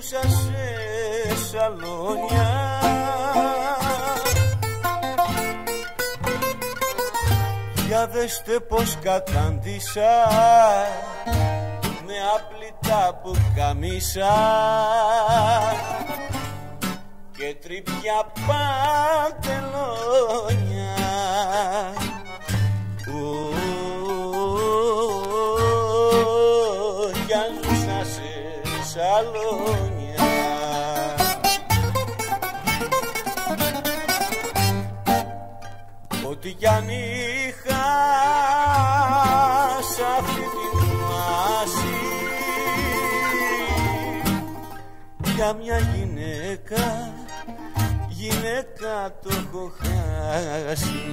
ζούσα σε σαλόνια, για δέστε πως κατάντησα με άπλυτα που καμίσα και τρυπιά παντελόνια. Για ζούσα σε σαλόνια. Ό,τι κι αν είχα σ' αυτή την μάση, για μια γυναίκα το έχω χάσει.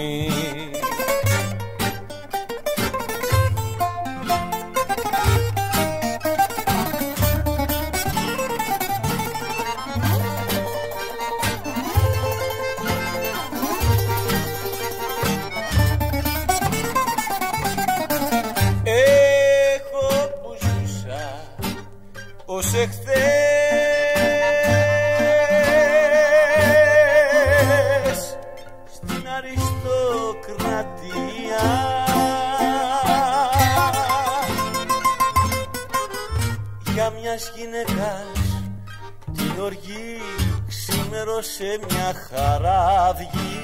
Έχω που ζούσα ως εχθές στην αριστοκρατία, για μιας γυναίκας την οργή ξημέρωσε μια χαραυγή.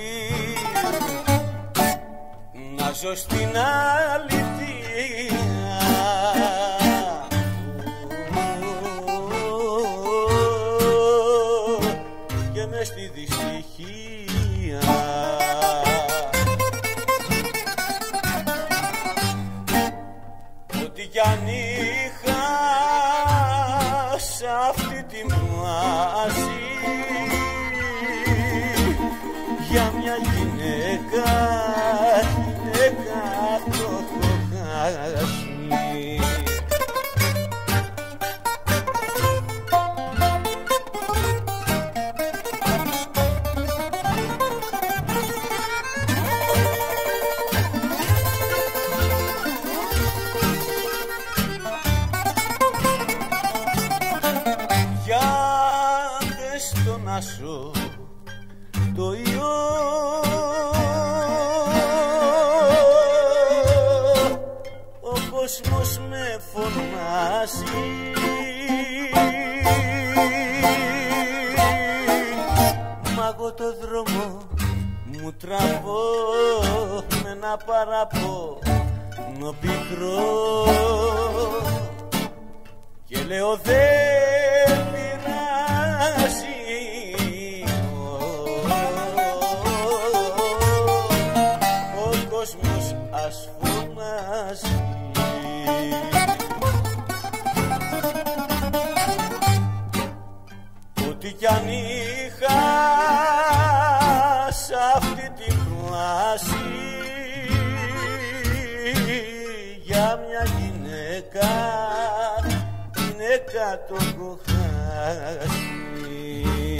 Να ζω στην αλήθεια και μες στη δυστυχία. Ό,τι κι αν είχα σ' αυτή τη μάση, για μια γυναίκα το έχω χάσει. Για δες τον άσο το ιό, ο κόσμος με φωνάζει, μα εγώ το δρόμο μου τραβώ με ένα παραπονό πικρό και λέω δεν πειράζει, ο κόσμος ας φωνάζει. Ό,τι κι αν είχα σ' αυτή τη μάση, για μια γυναίκα το έχω χάσει.